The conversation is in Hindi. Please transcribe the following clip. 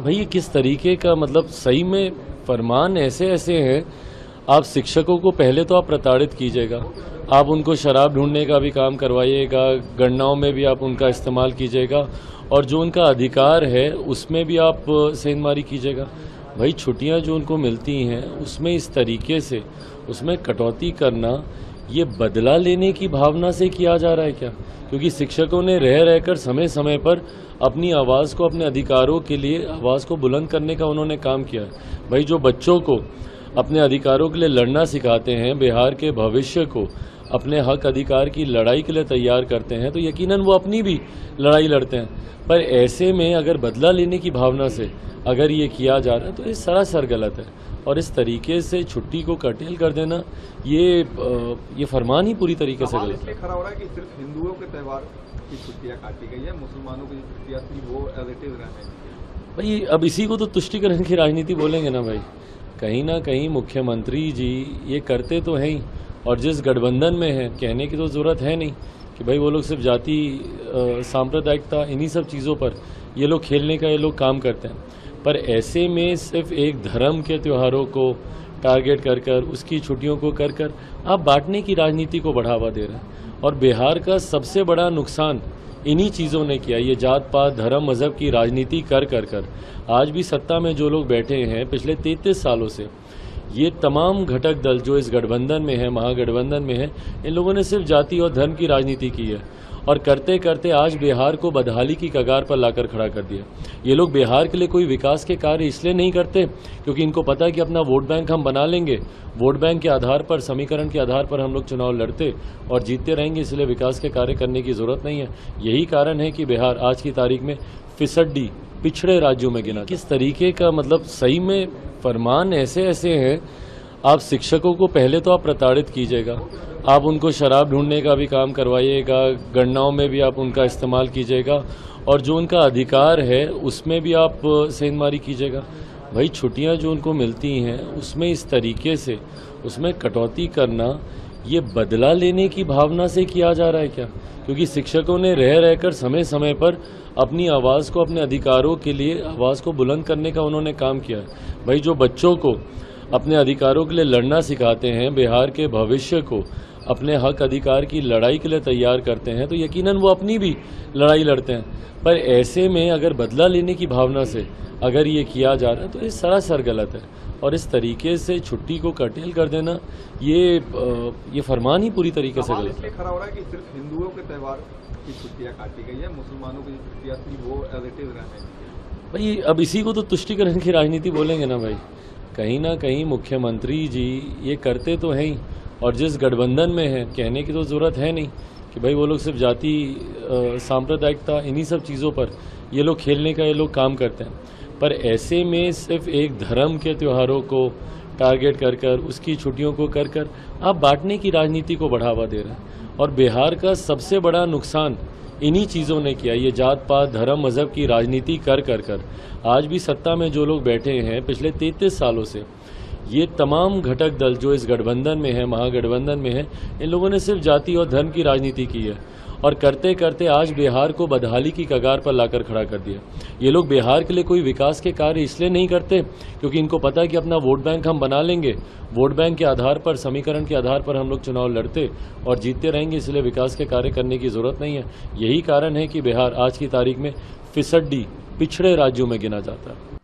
भाई ये किस तरीके का मतलब सही में फरमान ऐसे ऐसे हैं। आप शिक्षकों को पहले तो आप प्रताड़ित कीजिएगा, आप उनको शराब ढूंढने का भी काम करवाइएगा, गणनाओं में भी आप उनका इस्तेमाल कीजिएगा और जो उनका अधिकार है उसमें भी आप सेंधमारी कीजिएगा। भाई छुट्टियां जो उनको मिलती हैं उसमें इस तरीके से उसमें कटौती करना, ये बदला लेने की भावना से किया जा रहा है क्या? क्योंकि शिक्षकों ने रह रहकर समय समय पर अपनी आवाज़ को, अपने अधिकारों के लिए आवाज़ को बुलंद करने का उन्होंने काम किया है। भाई जो बच्चों को अपने अधिकारों के लिए लड़ना सिखाते हैं, बिहार के भविष्य को अपने हक अधिकार की लड़ाई के लिए तैयार करते हैं, तो यकीनन वो अपनी भी लड़ाई लड़ते हैं। पर ऐसे में अगर बदला लेने की भावना से अगर ये किया जा रहा है तो ये सरासर गलत है। और इस तरीके से छुट्टी को कर्टेल कर देना, ये फरमान ही पूरी तरीके से गलत है। खड़ा हो रहा है कि सिर्फ हिंदुओं के त्यौहार की छुट्टियां काटी गई है, मुसलमानों की छुट्टियां थी वो एज इट इज रहने। भाई अब इसी को तो तुष्टिकरण की राजनीति बोलेंगे ना भाई। कहीं ना कहीं मुख्यमंत्री जी ये करते तो हैं ही, और जिस गठबंधन में है कहने की तो जरूरत है नहीं कि भाई वो लोग सिर्फ जाति सांप्रदायिकता इन्हीं सब चीज़ों पर ये लोग खेलने का ये लोग काम करते हैं। पर ऐसे में सिर्फ एक धर्म के त्योहारों को टारगेट कर कर, उसकी छुट्टियों को कर कर आप बांटने की राजनीति को बढ़ावा दे रहे हैं। और बिहार का सबसे बड़ा नुकसान इन्हीं चीज़ों ने किया। ये जात पात धर्म मजहब की राजनीति कर कर कर आज भी सत्ता में जो लोग बैठे हैं पिछले 33 सालों से, ये तमाम घटक दल जो इस गठबंधन में है, महागठबंधन में है, इन लोगों ने सिर्फ जाति और धर्म की राजनीति की है। और करते करते आज बिहार को बदहाली की कगार पर लाकर खड़ा कर दिया। ये लोग बिहार के लिए कोई विकास के कार्य इसलिए नहीं करते क्योंकि इनको पता है कि अपना वोट बैंक हम बना लेंगे, वोट बैंक के आधार पर, समीकरण के आधार पर हम लोग चुनाव लड़ते और जीतते रहेंगे, इसलिए विकास के कार्य करने की जरूरत नहीं है। यही कारण है कि बिहार आज की तारीख में फिसड्डी पिछड़े राज्यों में गिना। किस तरीके का मतलब सही में फरमान ऐसे ऐसे हैं। आप शिक्षकों को पहले तो आप प्रताड़ित कीजिएगा, आप उनको शराब ढूंढने का भी काम करवाइएगा, गणनाओं में भी आप उनका इस्तेमाल कीजिएगा और जो उनका अधिकार है उसमें भी आप सेंधमारी कीजिएगा। भाई छुट्टियां जो उनको मिलती हैं उसमें इस तरीके से उसमें कटौती करना, ये बदला लेने की भावना से किया जा रहा है क्या? क्योंकि शिक्षकों ने रह रहकर समय समय पर अपनी आवाज़ को, अपने अधिकारों के लिए आवाज़ को बुलंद करने का उन्होंने काम किया है। भाई जो बच्चों को अपने अधिकारों के लिए लड़ना सिखाते हैं, बिहार के भविष्य को अपने हक अधिकार की लड़ाई के लिए तैयार करते हैं, तो यकीनन वो अपनी भी लड़ाई लड़ते हैं। पर ऐसे में अगर बदला लेने की भावना से अगर ये किया जा रहा है तो ये सरासर गलत है। और इस तरीके से छुट्टी को कर्टेल कर देना, ये फरमान ही पूरी तरीके से गलत है। खड़ा हो रहा है कि सिर्फ हिंदुओं के त्यौहार की छुट्टियां काटी गई है, मुसलमानों की छुट्टियां थी वो एज इट इज रहने। भाई अब इसी को तो तुष्टिकरण की राजनीति बोलेंगे ना भाई। कहीं ना कहीं मुख्यमंत्री जी ये करते तो हैं ही, और जिस गठबंधन में है कहने की तो जरूरत है नहीं कि भाई वो लोग सिर्फ जाति सांप्रदायिकता इन्हीं सब चीज़ों पर ये लोग खेलने का ये लोग काम करते हैं। पर ऐसे में सिर्फ एक धर्म के त्योहारों को टारगेट कर कर, उसकी छुट्टियों को कर कर आप बांटने की राजनीति को बढ़ावा दे रहे हैं। और बिहार का सबसे बड़ा नुकसान इन्हीं चीज़ों ने किया। ये जात पात धर्म मजहब की राजनीति कर कर कर आज भी सत्ता में जो लोग बैठे हैं पिछले 33 सालों से, ये तमाम घटक दल जो इस गठबंधन में है, महागठबंधन में है, इन लोगों ने सिर्फ जाति और धर्म की राजनीति की है। और करते करते आज बिहार को बदहाली की कगार पर लाकर खड़ा कर दिया। ये लोग बिहार के लिए कोई विकास के कार्य इसलिए नहीं करते क्योंकि इनको पता है कि अपना वोट बैंक हम बना लेंगे, वोट बैंक के आधार पर, समीकरण के आधार पर हम लोग चुनाव लड़ते और जीतते रहेंगे, इसलिए विकास के कार्य करने की जरूरत नहीं है। यही कारण है कि बिहार आज की तारीख में फिसड्डी पिछड़े राज्यों में गिना जाता है।